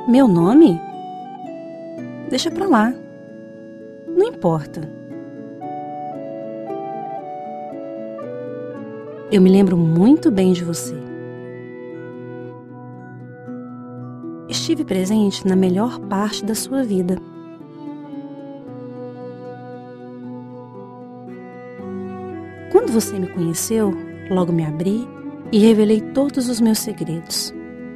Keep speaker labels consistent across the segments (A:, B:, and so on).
A: Meu nome? Deixa pra lá. Não importa. Eu me lembro muito bem de você. Estive presente na melhor parte da sua vida. Quando você me conheceu, logo me abri e revelei todos os meus segredos.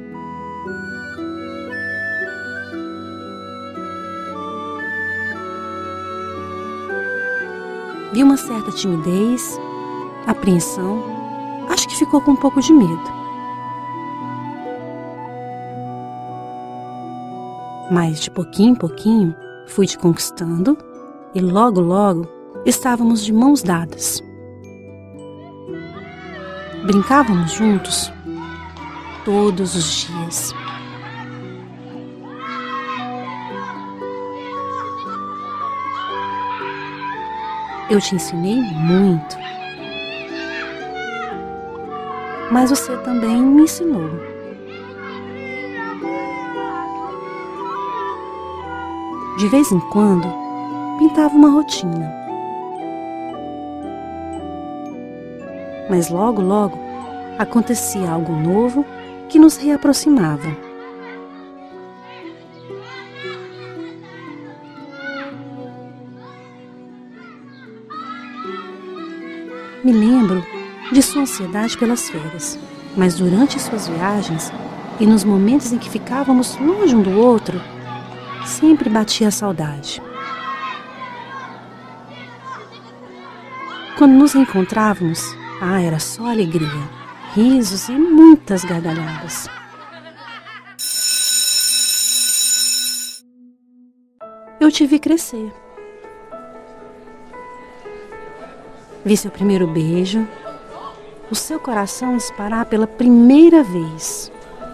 A: Vi uma certa timidez, apreensão, acho que ficou com um pouco de medo. Mas de pouquinho em pouquinho fui te conquistando e logo, logo estávamos de mãos dadas. Brincávamos juntos todos os dias. Eu te ensinei muito, mas você também me ensinou. De vez em quando, pintava uma rotina. Mas logo, logo, acontecia algo novo que nos reaproximava. Me lembro de sua ansiedade pelas férias, mas durante suas viagens e nos momentos em que ficávamos longe um do outro, sempre batia a saudade. Quando nos reencontrávamos, era só alegria, risos e muitas gargalhadas. Eu te vi crescer. Vi seu primeiro beijo, o seu coração disparar pela primeira vez.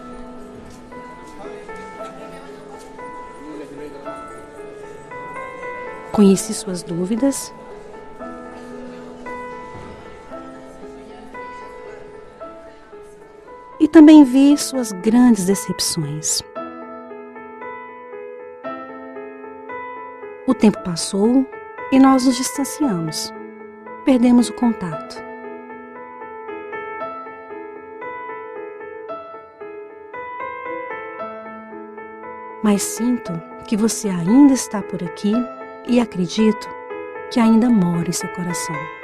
A: Conheci suas dúvidas. E também vi suas grandes decepções. O tempo passou e nós nos distanciamos. Perdemos o contato. Mas sinto que você ainda está por aqui e acredito que ainda mora em seu coração.